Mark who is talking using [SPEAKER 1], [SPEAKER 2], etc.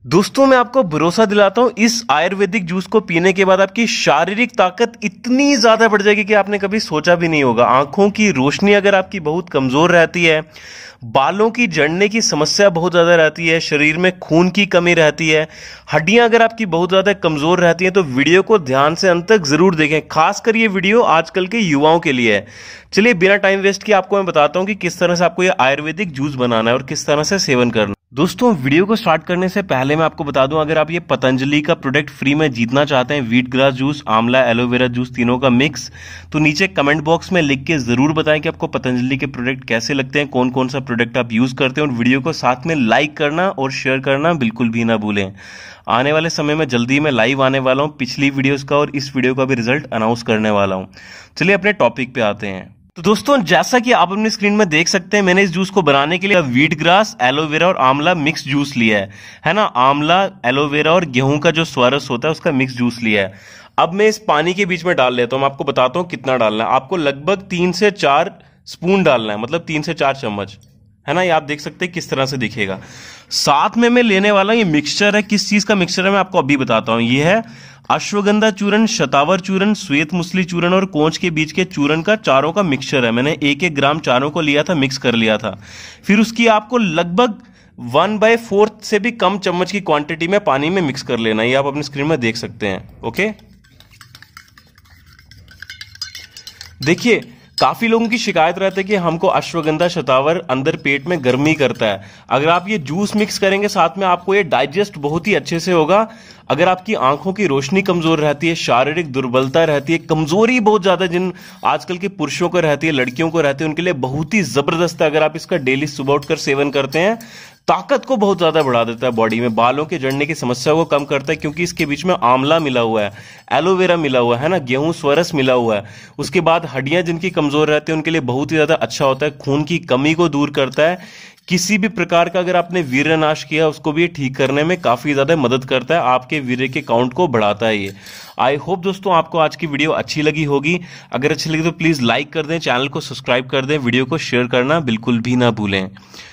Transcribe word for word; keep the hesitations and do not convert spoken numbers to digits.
[SPEAKER 1] दोस्तों मैं आपको भरोसा दिलाता हूं, इस आयुर्वेदिक जूस को पीने के बाद आपकी शारीरिक ताकत इतनी ज्यादा बढ़ जाएगी कि आपने कभी सोचा भी नहीं होगा। आंखों की रोशनी अगर आपकी बहुत कमजोर रहती है, बालों की झड़ने की समस्या बहुत ज्यादा रहती है, शरीर में खून की कमी रहती है, हड्डियां अगर आपकी बहुत ज्यादा कमजोर रहती हैं, तो वीडियो को ध्यान से अंत तक जरूर देखें। खासकर ये वीडियो आजकल के युवाओं के लिए है। चलिए बिना टाइम वेस्ट किए आपको मैं बताता हूं कि किस तरह से आपको ये आयुर्वेदिक जूस बनाना है और किस तरह से सेवन करना है। दोस्तों वीडियो को स्टार्ट करने से पहले मैं आपको बता दूं, अगर आप ये पतंजलि का प्रोडक्ट फ्री में जीतना चाहते हैं, व्हीट ग्रास जूस, आंवला एलोवेरा जूस, तीनों का मिक्स, तो नीचे कमेंट बॉक्स में लिख के जरूर बताएं कि आपको पतंजलि के प्रोडक्ट कैसे लगते हैं, कौन कौन सा प्रोडक्ट आप यूज करते हैं, और वीडियो को साथ में लाइक करना और शेयर करना बिल्कुल भी ना भूलें। आने वाले समय में जल्दी मैं लाइव आने वाला हूं, पिछली वीडियोस का और इस वीडियो का भी रिजल्ट अनाउंस करने वाला हूं। चलिए अपने टॉपिक पे आते हैं। तो दोस्तों जैसा कि आप अपनी स्क्रीन में देख सकते हैं, मैंने इस जूस को बनाने के लिए व्हीट ग्रास, एलोवेरा और आंवला मिक्स जूस लिया है है ना। आंवला, एलोवेरा और गेहूं का जो स्वारस होता है उसका मिक्स जूस लिया है। अब मैं इस पानी के बीच में डाल लेता हूं। मैं आपको बताता हूं कितना डालना है। आपको लगभग तीन से चार स्पून डालना है, मतलब तीन से चार चम्मच, है ना। ये आप देख सकते हैं किस तरह से दिखेगा। साथ में मैं लेने वाला ये मिक्सचर है। किस चीज का मिक्सचर है मैं आपको अभी बताता हूं। ये है अश्वगंधा चूर्ण, शतावर चूर्ण, श्वेत मुसली चूर्ण और कोंच के बीच के चूर्ण का चारों का मिक्सचर है। मैंने एक एक ग्राम चारों को लिया था, मिक्स कर लिया था। फिर उसकी आपको लगभग वन बाय फोर्थ से भी कम चम्मच की क्वांटिटी में पानी में मिक्स कर लेना। ये आप अपनी स्क्रीन में देख सकते हैं। ओके, देखिए काफी लोगों की शिकायत रहती है कि हमको अश्वगंधा शतावर अंदर पेट में गर्मी करता है। अगर आप ये जूस मिक्स करेंगे साथ में, आपको ये डाइजेस्ट बहुत ही अच्छे से होगा। अगर आपकी आंखों की रोशनी कमजोर रहती है, शारीरिक दुर्बलता रहती है, कमजोरी बहुत ज्यादा जिन आजकल के पुरुषों को रहती है, लड़कियों को रहती है, उनके लिए बहुत ही जबरदस्त है। अगर आप इसका डेली सुबह उठकर सेवन करते हैं, ताकत को बहुत ज्यादा बढ़ा देता है बॉडी में, बालों के झड़ने की समस्या को कम करता है, क्योंकि इसके बीच में आंवला मिला हुआ है, एलोवेरा मिला हुआ है ना, गेहूं स्वरस मिला हुआ है। उसके बाद हड्डियां जिनकी कमजोर रहती है उनके लिए बहुत ही ज्यादा अच्छा होता है, खून की कमी को दूर करता है। किसी भी प्रकार का अगर आपने वीर्य नाश किया उसको भी ठीक करने में काफी ज्यादा मदद करता है, आपके वीर्य के काउंट को बढ़ाता है ये। आई होप दोस्तों आपको आज की वीडियो अच्छी लगी होगी। अगर अच्छी लगी तो प्लीज लाइक कर दें, चैनल को सब्सक्राइब कर दें, वीडियो को शेयर करना बिल्कुल भी ना भूलें।